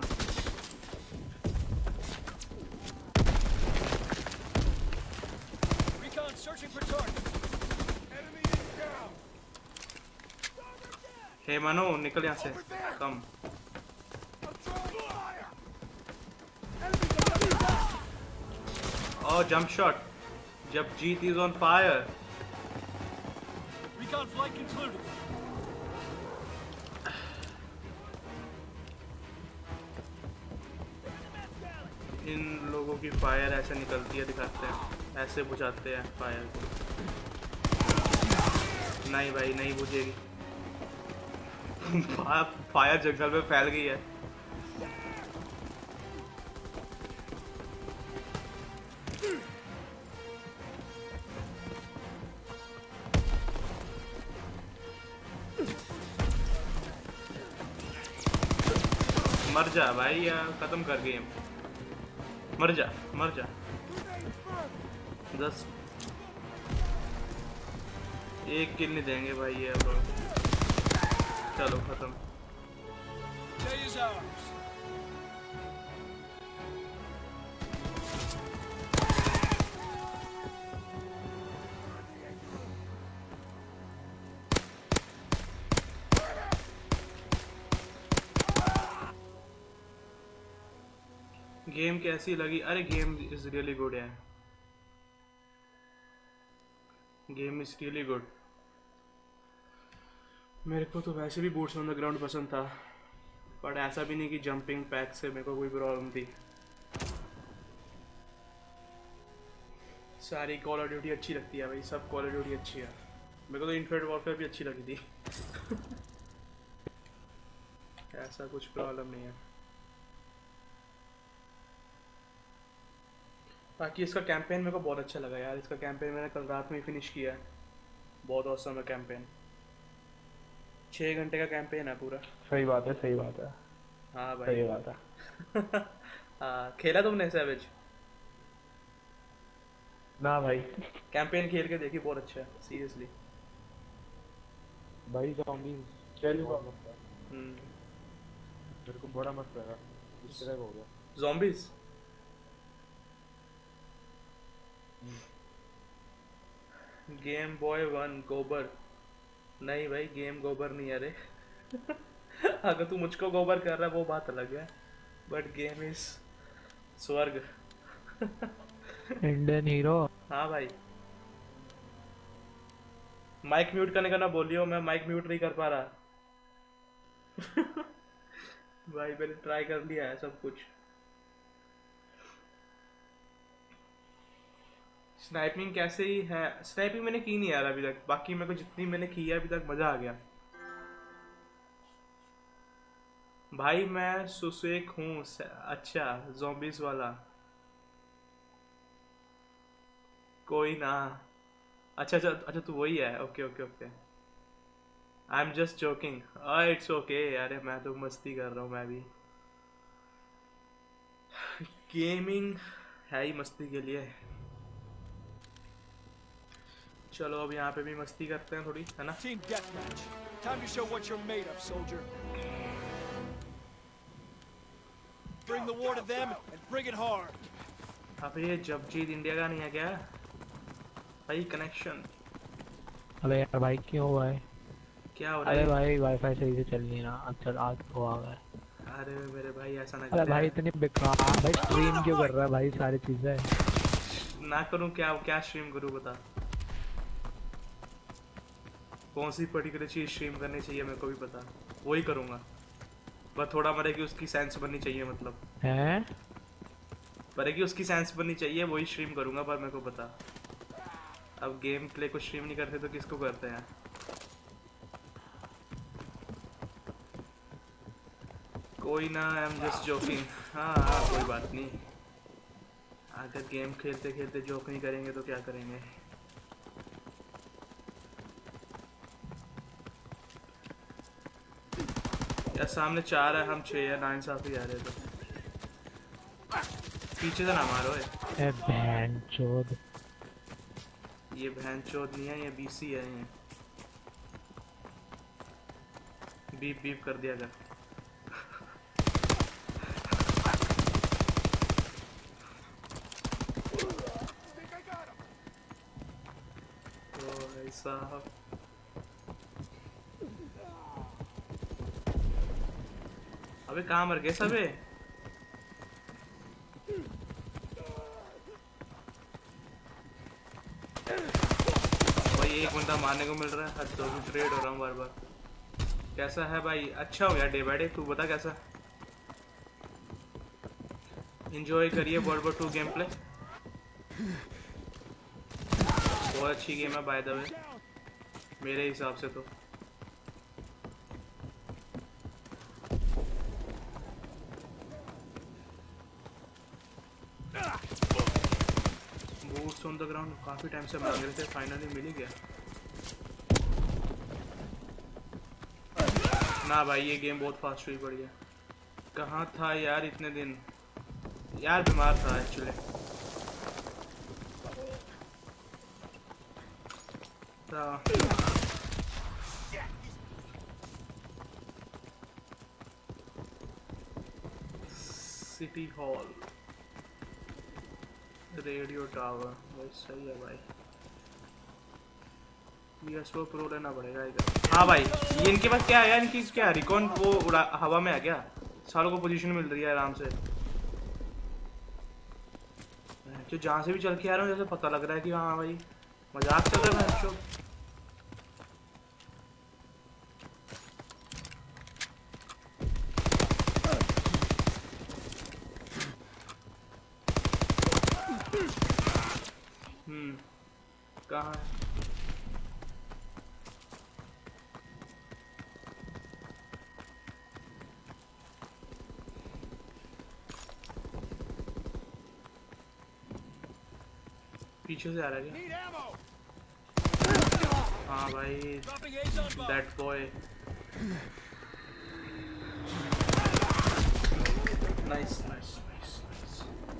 Recon searching for targets. Enemy is down. Hey Manu निकल यहाँ से, कम। Oh jump shot. जब जीत is on fire. Recon flight concluded. इन लोगों की फायर ऐसे निकलती है, दिखाते हैं ऐसे बुझाते हैं फायर। नहीं भाई नहीं बुझेगी। फायर जंगल में फैल गई है। मर जा भाई यार, खत्म कर गेम। मर जा मर जा। दस एक किल नहीं देंगे भाई ये अब। चलो खत्म। Day is ours. गेम कैसी लगी? अरे गेम इज रियली गुड है, गेम इज रियली गुड। मेरे को तो वैसे भी बूट्स ऑन द ग्राउंड पसंद था, बट ऐसा भी नहीं कि जंपिंग पैक से मेरे को कोई प्रॉब्लम थी। सारी कॉल ऑफ ड्यूटी अच्छी लगती है भाई, सब कॉल ऑफ ड्यूटी अच्छी है। मेरे को तो इन्फिनिटी वॉरफेयर भी अच्छी लगी थी। ऐसा कुछ प्रॉब्लम नहीं है। बाकी इसका कैंपेन मेरे को बहुत अच्छा लगा यार, इसका कैंपेन मैंने कल रात में ही फिनिश किया है। बहुत औसम है कैंपेन, छः घंटे का कैंपेन है पूरा। सही बात है सही बात है। हाँ भाई सही बात है। हाँ खेला तुमने सैवेज? ना भाई कैंपेन खेल के देखी, बहुत अच्छा है सीरियसली भाई। ज़ॉम्बीज़ चल हम्म मेरे को बड़ा मस्त लगा, इस तरह हो गया ज़ॉम्बीज़। गेम बॉय वन गोबर नहीं भाई, गेम गोबर नहीं है रे। अगर तू मुझको गोबर कर रहा है वो बात अलग है, बट गेम इज स्वर्ग। Indian hero. हाँ भाई माइक म्यूट करने का ना बोलियो, मैं माइक म्यूट नहीं कर पा रहा। भाई मैंने ट्राई कर लिया है सब कुछ। स्नाइपिंग कैसे ही है? स्नाइपिंग मैंने की नहीं यार अभी तक, बाकी मेरे को जितनी मैंने की है अभी तक मजा आ गया भाई। मैं सुसेक हूँ। अच्छा ज़ॉम्बीज़ वाला कोई ना। अच्छा अच्छा अच्छा तू वही है। Okay okay okay I am just joking. It's okay यार, मैं तो मस्ती कर रहा हूँ। मैं भी गेमिंग है ही मस्ती के लिए। चलो अब यहाँ पे भी मस्ती करते हैं थोड़ी, है ना? Team deathmatch. Time to show what you're made of, soldier. Bring the war to them and bring it hard. अब ये जब जीत इंडिया का नहीं है क्या भाई कनेक्शन? अबे यार भाई क्यों हुआ है? क्या हो रहा है? अरे भाई वाईफाई सही से चल नहीं रहा। अच्छा आज तो आ गया। अरे मेरे भाई ऐसा ना कर। अरे भाई इतनी बेकार भाई स्ट्रीम क्यों कर रहा है भाई? सारी चीजें ना करूं क्या? क्या स्ट्रीम करूं बता? कौन सी पर्टिकुलर चीज़ स्ट्रीम करनी चाहिए मेरे को भी पता, वही करूँगा। बस थोड़ा मरे कि उसकी सेंस बननी चाहिए, मतलब हैं मरे कि उसकी सेंस बननी चाहिए, वही स्ट्रीम करूँगा। पर मेरे को पता, अब गेम प्ले को स्ट्रीम नहीं करते तो किसको करते हैं? कोई ना, आई एम जस्ट जोकिंग। हाँ हाँ कोई बात नहीं, अगर गेम खेलते खेलते जोक नहीं करेंगे तो क्या करेंगे। यार सामने चार है, हम छः या नाइन साफ ही आ रहे थे। पीछे से ना मारो। ए बहन चोद, ये बहन चोद नहीं है, ये बीसी है। ये बीप बीप कर दिया कर। ओ साहब, अबे कहाँ मर गए सबे? भाई एक बंदा मारने को मिल रहा है, हद तो ट्रेड हो रहा हूँ बार बार। कैसा है भाई? अच्छा हो यार डे बाय डे। तू बता कैसा? एंजॉय करिए World War Two game play, बहुत अच्छी गेम है बाय द वे मेरे हिसाब से तो। बूट्स ऑन द ग्राउंड काफी टाइम से मांग रहे थे, फाइनली मिल ही गया। ना भाई ये गेम बहुत फास्ट हुई पड़ी है। कहाँ था यार इतने दिन? यार बीमार था actually. City hall, radio tower, बस सही है भाई। पी एस फोर प्रो लेना पड़ेगा इधर। हाँ भाई ये इनके पास क्या है यार? इनकी क्या रिकॉन वो उड़ा हवा में आ गया, सालों को पोजीशन मिल रही है आराम से। जो जहाँ से भी चल के आ रहा हूँ जैसे पता लग रहा है कि हाँ भाई मजाक चल रहा है। जो हम्म कहाँ है? पीछे से आ रहा है क्या? Need ammo. हाँ भाई Dropping A's on bomb. That boy. Nice nice nice nice.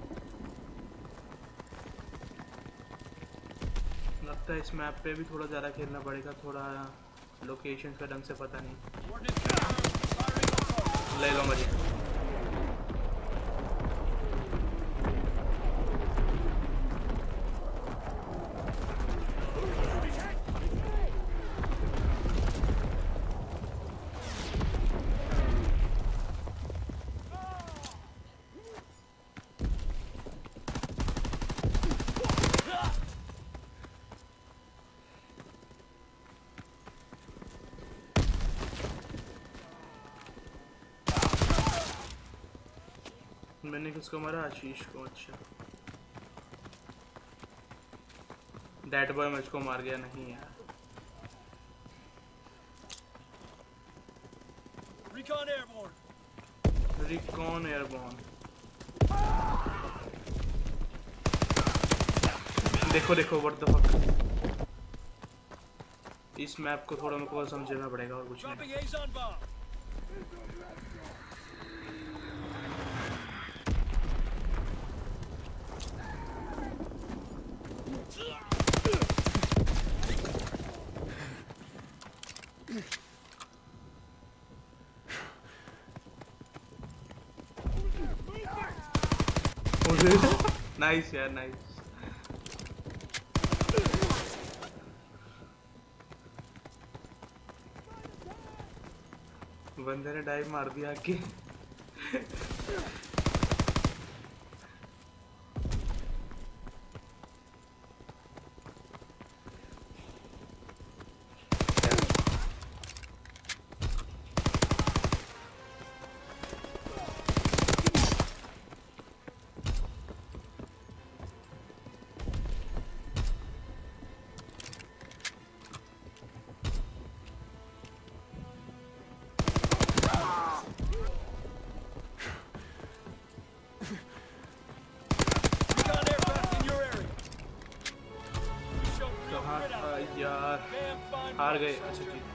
लगता है इस मैप पे भी थोड़ा ज़्यादा खेलना पड़ेगा, थोड़ा लोकेशन का ढंग से पता नहीं। Coordinates confirmed. Firing on target. ले लो मजे। मैंने किसको मारा? आशीष को। अच्छा दैट बॉय मुझको मार गया। नहीं यार Recon airborne. Recon airborne. देखो देखो व्हाट द फक। इस मैप को थोड़ा मेरे को समझना पड़ेगा और कुछ नहीं। Dropping A's on bomb. Nice यार नाइस। बंदे ने डाइव मार दिया कि हार गए। अच्छा जी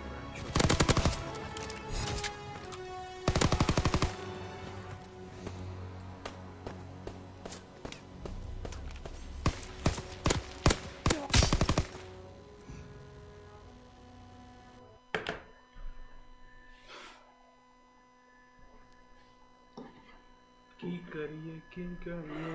की करिए की करिए।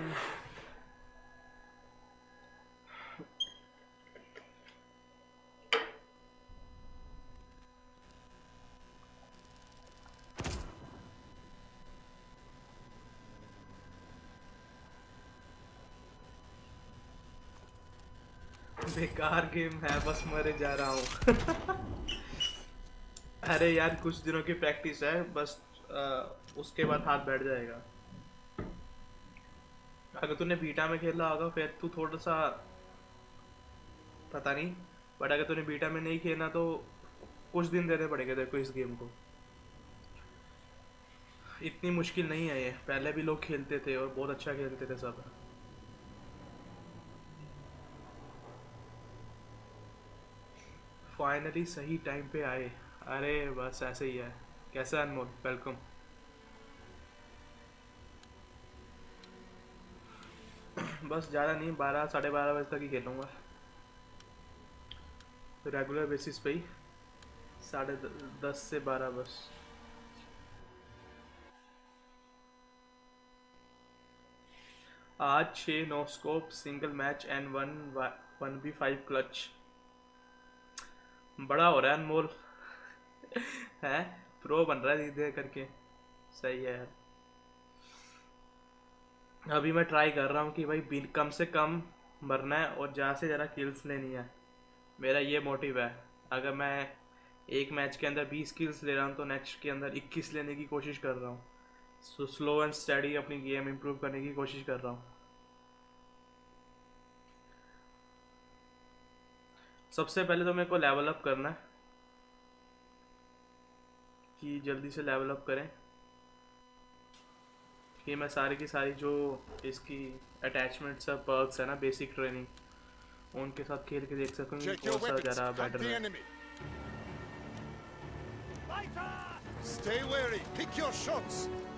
बेकार गेम है, बस मरे जा रहा हूँ। अरे यार कुछ दिनों की प्रैक्टिस है बस, आ, उसके बाद हाथ बैठ जाएगा। अगर तूने बीटा में खेला होगा फिर तू थोड़ा सा पता नहीं, बट अगर तूने बीटा में नहीं खेला तो कुछ दिन देने पड़ेंगे तेरे को इस गेम को। इतनी मुश्किल नहीं है ये, पहले भी लोग खेलते थे और बहुत अच्छा खेलते थे सब। फाइनली सही टाइम पे आए। अरे बस ऐसे ही है। कैसा अनमोल, वेलकम। बस ज़्यादा नहीं, बारह साढ़े बारह बजे तक ही खेलूँगा रेगुलर बेसिस पे ही, साढ़े दस से बारह बस। आज छः no scope single match and one one B five clutch. बड़ा हो रहा है अनमोल। है प्रो बन रहा है धीरे धीरे करके, सही है यार। अभी मैं ट्राई कर रहा हूँ कि भाई कम से कम मरना है और ज़्यादा से ज़्यादा किल्स लेनी है, मेरा ये मोटिव है। अगर मैं एक मैच के अंदर बीस किल्स ले रहा हूँ तो नेक्स्ट के अंदर इक्कीस लेने की कोशिश कर रहा हूँ। सो स्लो एंड स्टडी अपनी गेम इंप्रूव करने की कोशिश कर रहा हूँ। सबसे पहले तो मेरे को लेवल अप करना है कि जल्दी से लेवल अप करें कि मैं सारी की सारी जो इसकी अटैचमेंट्स है, पर्क्स है ना, बेसिक ट्रेनिंग, उनके साथ खेल के देख सकूँ कौन सा ज़्यादा बेटर है। Stay wary. Pick your shots.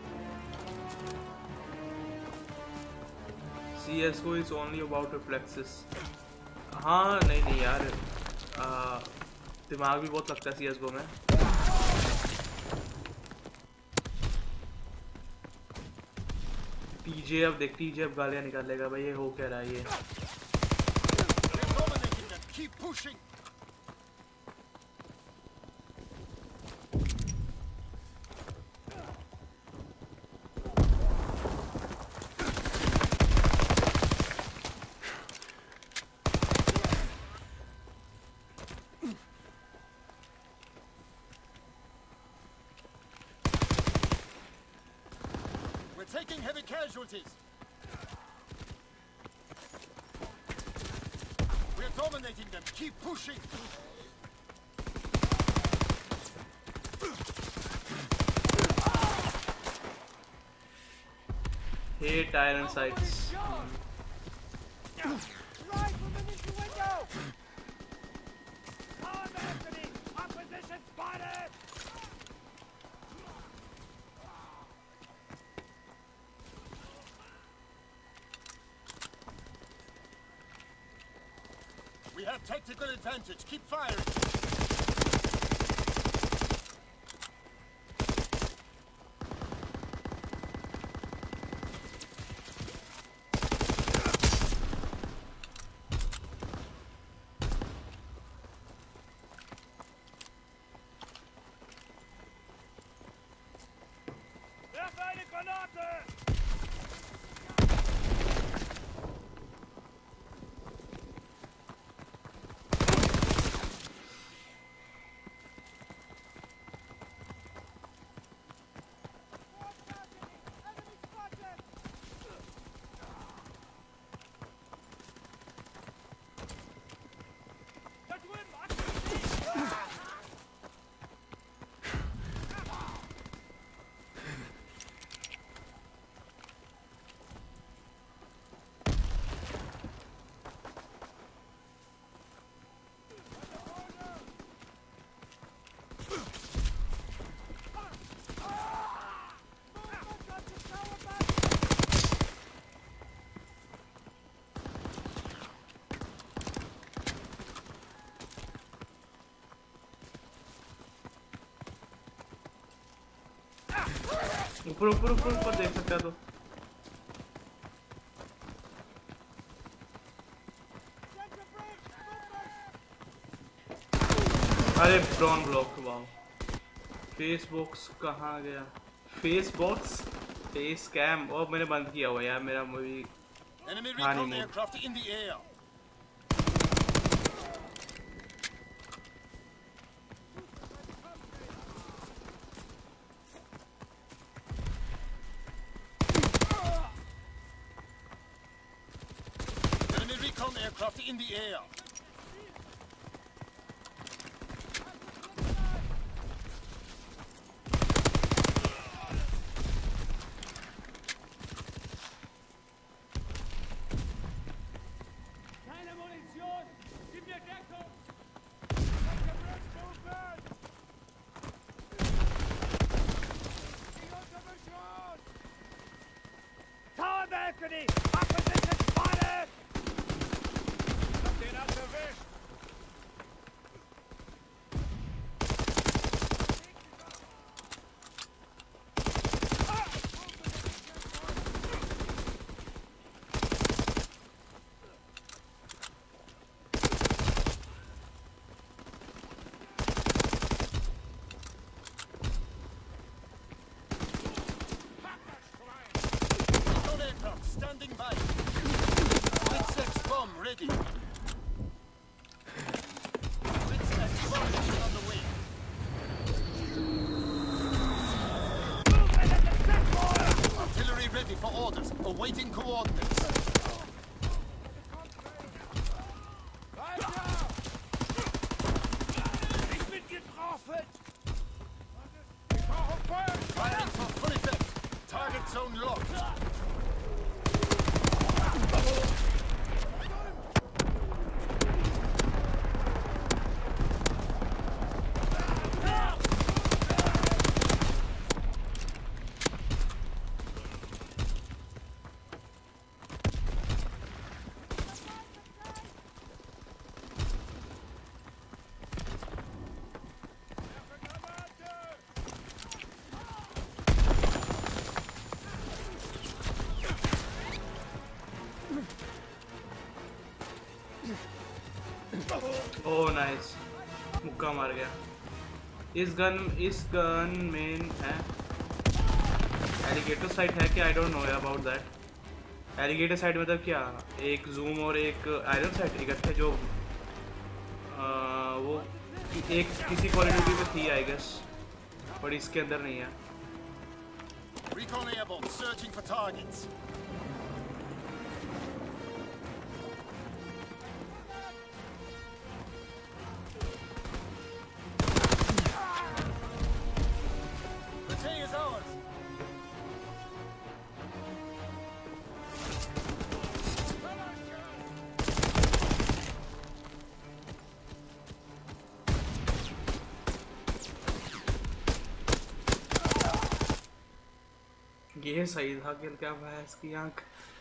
C S G O is only about reflexes. हाँ नहीं नहीं यार, आ, दिमाग भी बहुत लगता है C S G O में। T J अब देख, T J अब गालियाँ निकालेगा भाई, ये हो क्या रहा है ये। Keep pushing. Taking heavy casualties. We're dominating them. Keep pushing. Hate iron sights. Rifleman into window! On Anthony! Opposition spotted! We have tactical advantage. Keep firing. Werf eine Granate! ऊपर ऊपर ऊपर ऊपर देख सकता है तो। अरे brown block, wow. Face box कहाँ गया? फेस बॉक्स, फेस कैम, और मैंने बंद किया हुआ यार मेरा movie. Enemy recon aircraft in the air. Enemy recon aircraft in the air. Standing by. Blitz bomb ready. Blitz bomb is on the way. Artillery ready for orders. Awaiting coordinates. Ich bin getroffen! Firing for full effect. Target zone locked. Oh nice, मुक्का मार गया। इस गन इस गन में है एलिगेटर साइट है क्या? I don't know about that. Alligator site मतलब क्या? एक जूम और एक आयरन साइट इकट्ठे जो आ, वो एक किसी क्वालिटी में थी आई गेस, पर इसके अंदर नहीं है। Recon airborne searching for targets. ये सही था कि क्या भैंस की आंख।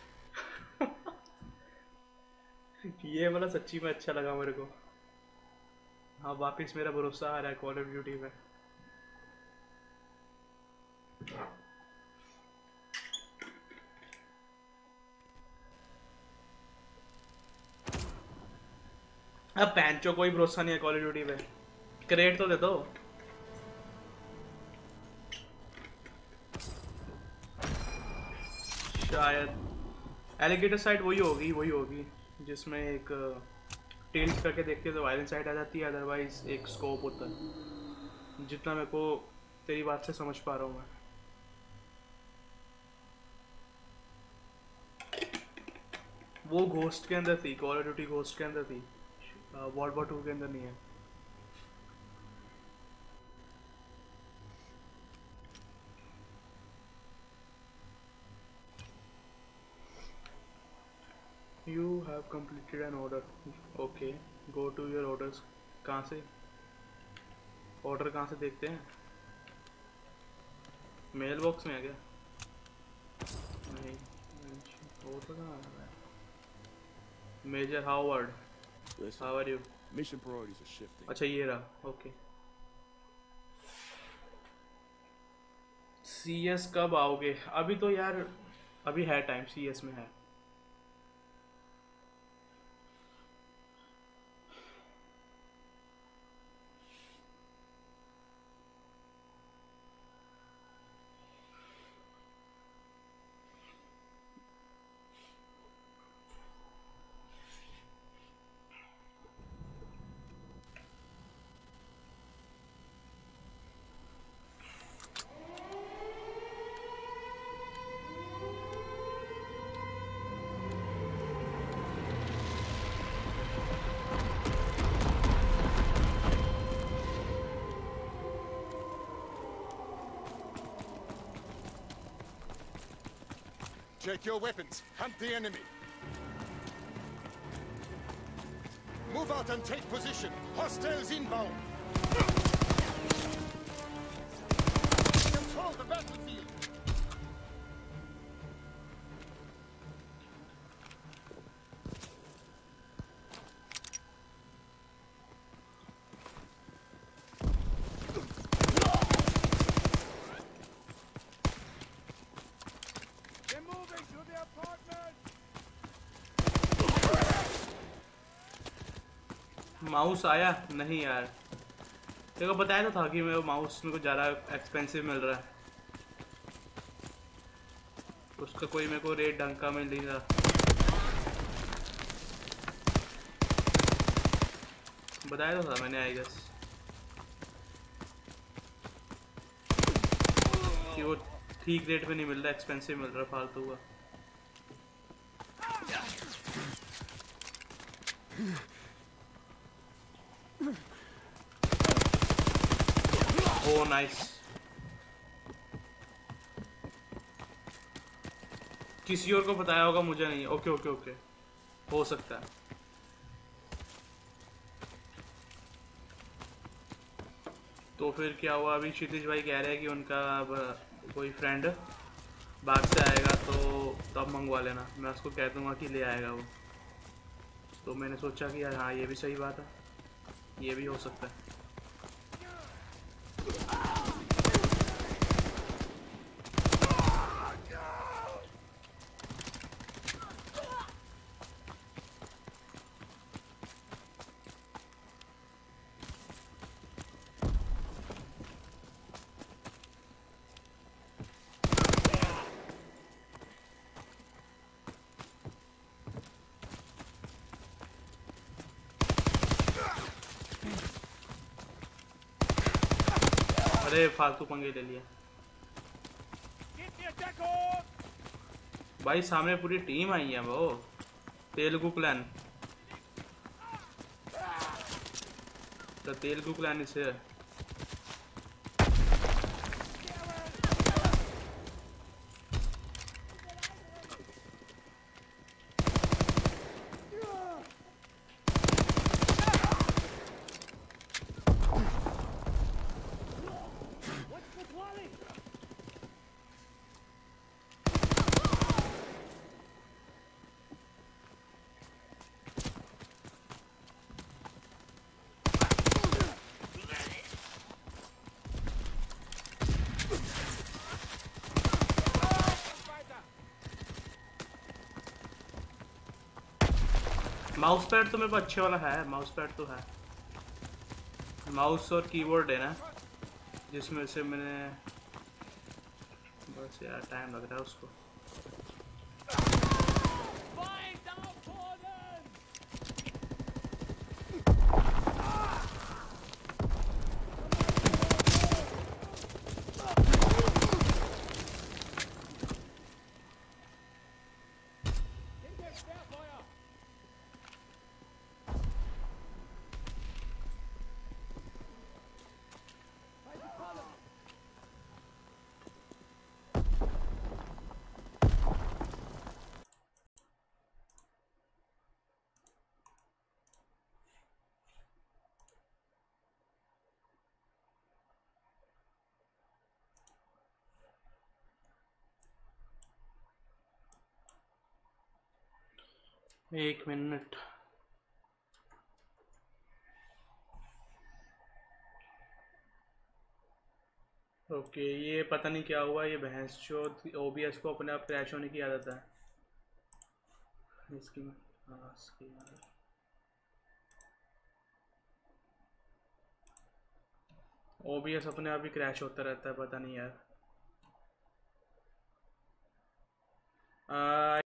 ये वाला सच्ची में अच्छा लगा मेरे को। हाँ, वापिस मेरा भरोसा आ रहा है कॉल ऑफ ड्यूटी में। अब पैंचो कोई भरोसा नहीं है कॉल ऑफ ड्यूटी पे। क्रेट तो दे दो। शायद एलिगेटर साइड वही होगी वही होगी जिसमें एक टिल्ट करके देखते तो वायलेंस साइड आ जाती है, अदरवाइज एक स्कोप होता है, जितना मेरे को तेरी बात से समझ पा रहा हूँ मैं। वो घोस्ट के अंदर थी, कॉल ऑफ ड्यूटी घोस्ट के अंदर थी, वर्ल्ड वॉर टू के अंदर नहीं है। You have completed an order. Okay, go to your orders. कहाँ से ऑर्डर कहाँ से देखते हैं? मेल बॉक्स में है क्या? नहीं, ऑर्डर कहाँ है? Major Howard, how are you? Mission priorities are shifting. अच्छा ये रहा, okay. सी एस कब आओगे? अभी तो यार अभी है टाइम, सी एस में है। Check your weapons. Hunt the enemy. Move out and take position. Hostiles inbound. Control the battlefield. They're moving to the apartment. Mouse आया नहीं यार, तेरे को बताया तो था कि मेरे माउस मेरे को ज़्यादा एक्सपेंसिव मिल रहा है, उसका कोई मेरे को रेट ढंग का मिल नहीं रहा। बताया तो था मैंने आई गेस कि वो ठीक रेट में नहीं मिल रहा, एक्सपेंसिव मिल रहा फालतू का। ओ नाइस, किसी और को बताया होगा, मुझे नहीं। ओके ओके ओके, हो सकता है। तो फिर क्या हुआ? अभी क्षितिज भाई कह रहे हैं कि उनका कोई फ्रेंड बाहर से आएगा तो तब मंगवा लेना, मैं उसको कह दूंगा कि ले आएगा वो। तो मैंने सोचा कि यार हाँ ये भी सही बात है, ये भी हो सकता है। अरे फालतू पंगे ले लिया भाई, सामने पूरी टीम आई है वो, तेलुगु क्लैन, तो तेलुगु क्लैन इसे माउस पैड तो मेरे को अच्छे वाला है, माउस पैड तो है, माउस और कीबोर्ड है ना, जिसमें से मैंने बस यार टाइम लग रहा है उसको। एक मिनट, ओके ये पता नहीं क्या हुआ, ये भैंस चोद ओबीएस को अपने आप क्रैश होने की आदत है इसकी। हाँ इसकी ओबीएस अपने आप ही क्रैश होता रहता है, पता नहीं यार।